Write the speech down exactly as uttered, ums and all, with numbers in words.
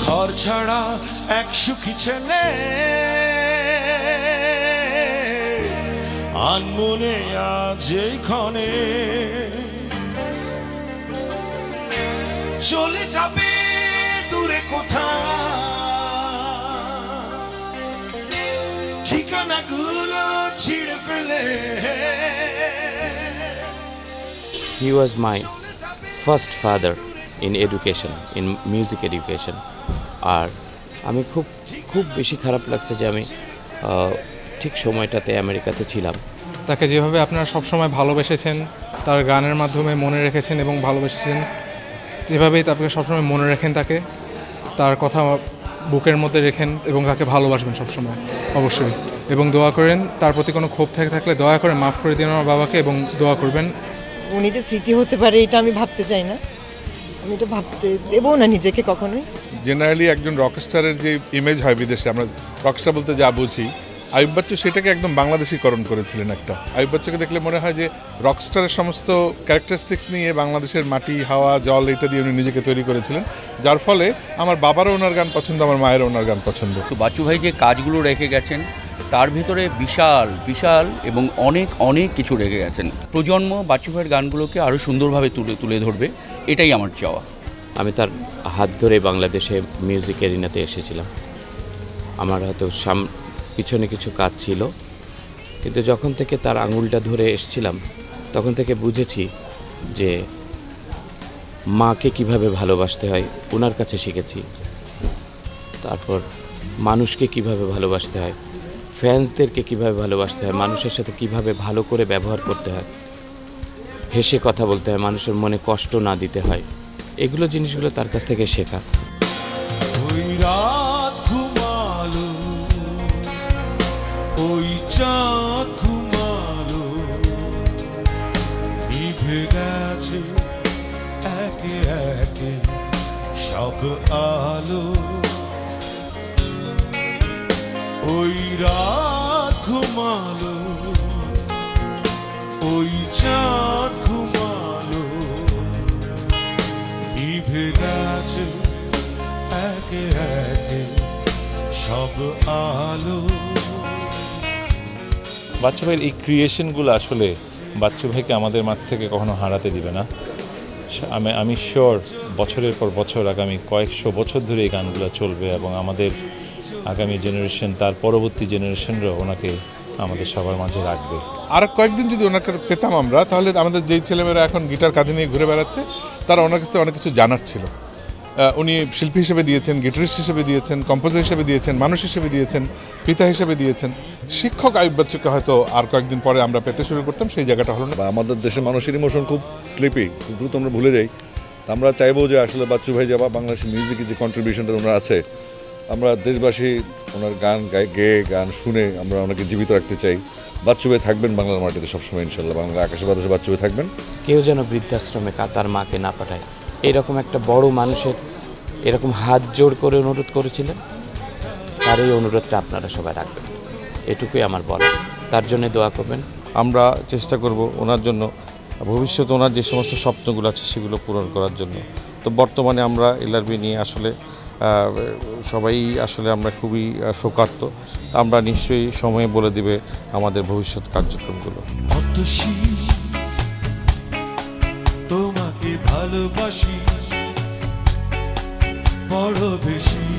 ঘর ছাড়া এক সুখী ছেলে আনমনে আজ এইখানে চলে যাবে দূরে কোথায় ঠিকানাগুলো ছিঁড়ে ফেলে। He was my first father in education, in music education. আর আমি খুব খুব বেশি খারাপ লাগছে যে আমি ঠিক সময়টাতে আমেরিকাতে ছিলাম। তাকে যেভাবে আপনারা সবসময় ভালোবেসেছেন, তার গানের মাধ্যমে মনে রেখেছেন এবং ভালোবেসেছেন, যেভাবেই তাকে সবসময় মনে রাখেন, তাকে তার কথা বুকের মধ্যে রেখেন এবং তাকে ভালোবাসবেন সবসময় অবশ্যই, এবং দোয়া করেন তার প্রতি কোনো ক্ষোভ থেকে থাকলে দয়া করে মাফ করে দিন আমার বাবাকে এবং দোয়া করবেন। উনি যে স্মৃতি হতে পারে এটা আমি ভাবতে চাই না, আমি এটা ভাবতে দেবো না নিজেকে কখনোই। জেনারেলি একজন রকস্টারের যে ইমেজ হয় বিদেশে, আমরা রকস্টার বলতে যা বুঝি, আইয়ুব বাচ্চু সেটাকে একদম বাংলাদেশীকরণ করেছিলেন একটা। আইয়ুব বাচ্চুকে দেখলে মনে হয় যে রকস্টারের সমস্ত ক্যারেক্টারিস্টিক্স নিয়ে বাংলাদেশের মাটি, হাওয়া, জল এটা দিয়ে উনি নিজেকে তৈরি করেছিলেন, যার ফলে আমার বাবারও ওনার গান পছন্দ, আমার মায়েরও ওনার গান পছন্দ। তো বাচ্চু ভাই যে কাজগুলো রেখে গেছেন তার ভিতরে বিশাল বিশাল এবং অনেক অনেক কিছু রেখে গেছেন। প্রজন্ম বাচ্চু ভাইয়ের গানগুলোকে আরও সুন্দরভাবে তুলে তুলে ধরবে, এটাই আমার চাওয়া। আমি তার হাত ধরে বাংলাদেশে মিউজিক এরিনাতে এসেছিলাম। আমার হয়তো সাম পিছনে কিছু কাজ ছিল, কিন্তু যখন থেকে তার আঙুলটা ধরে এসেছিলাম তখন থেকে বুঝেছি যে মাকে কিভাবে ভালোবাসতে হয় ওনার কাছে শিখেছি। তারপর মানুষকে কিভাবে ভালোবাসতে হয়, ফ্যান্সদেরকে কিভাবে ভালোবাসতে হয়, মানুষের সাথে কিভাবে ভালো করে ব্যবহার করতে হয়, হেসে কথা বলতে হয়, মানুষের মনে কষ্ট না দিতে হয়, এগুলো জিনিসগুলো তার কাছ থেকে শেখা। ওই রাত ঘুমালো, ওই চাঁদ ঘুমালো, নিভে গেছে একে একে সব আলো। ওই রাত ঘুমালো, ওই চাঁদ ঘুমালো, নিভে গেছে একে একে সব আলো। বাচ্চু ভাইয়ের এই ক্রিয়েশনগুলো আসলে বাচ্চু ভাইকে আমাদের মাঝ থেকে কখনো হারাতে দিবে না। আমি আমি শিওর বছরের পর বছর, আগামী কয়েকশো বছর ধরে এই গানগুলো চলবে এবং আমাদের আগামী জেনারেশন, তার পরবর্তী জেনারেশনরাও ওনাকে আমাদের সবার মাঝে রাখবে। আর কয়েকদিন যদি ওনার কাছে পেতাম আমরা, তাহলে আমাদের যেই ছেলেমেয়েরা এখন গিটার কাঁধে নিয়ে ঘুরে বেড়াচ্ছে তারা ওনার কাছ থেকে অনেক কিছু জানার ছিল। উনি শিল্পী হিসেবে দিয়েছেন, গিটারিস্ট হিসেবে দিয়েছেন, কম্পোজার হিসেবে দিয়েছেন, মানুষ হিসেবে দিয়েছেন, পিতা হিসেবে দিয়েছেন। শিক্ষক আইয়ুব বাচ্চুকে হয়তো আর কয়েকদিন পরে আমরা পেতে শুরু করতাম, সেই জায়গাটা হলো না। আমাদের দেশের মানুষের ইমোশন খুব স্লিপি, খুব দ্রুত আমরা ভুলে যাই। আমরা চাইবো যে আসলে বাচ্চু ভাই যাবা বাংলাদেশের মিউজিকের যে কন্ট্রিবিউশনটা ওনার আছে, আমরা দেশবাসী ওনার গান গায়ে গেয়ে গান শুনে আমরা ওনাকে জীবিত রাখতে চাই। বাচ্চু ভাই থাকবেন বাংলার মাটিতে সবসময় ইনশাল্লাহ, বাংলা আকাশে বাতাসে বাচ্চু ভাই থাকবেন। কেউ যেন বৃদ্ধাশ্রমে তার মাকে না পাঠায়, এরকম একটা বড় মানুষের এরকম হাত জোড় করে অনুরোধ করেছিলেন, তার এই অনুরোধটা আপনারা সবাই রাখবেন, এটুকুই আমার বলা। তার জন্য দোয়া করবেন। আমরা চেষ্টা করব ওনার জন্য ভবিষ্যতে ওনার যে সমস্ত স্বপ্নগুলো আছে সেগুলো পূরণ করার জন্য। তো বর্তমানে আমরা এলআরবি নিয়ে আসলে সবাই আসলে আমরা খুবই শোকার্ত। আমরা নিশ্চয়ই সময়ে বলে দিবে আমাদের ভবিষ্যৎ কার্যক্রমগুলো। তোমাকে ভালোবাসি বড় বেশি।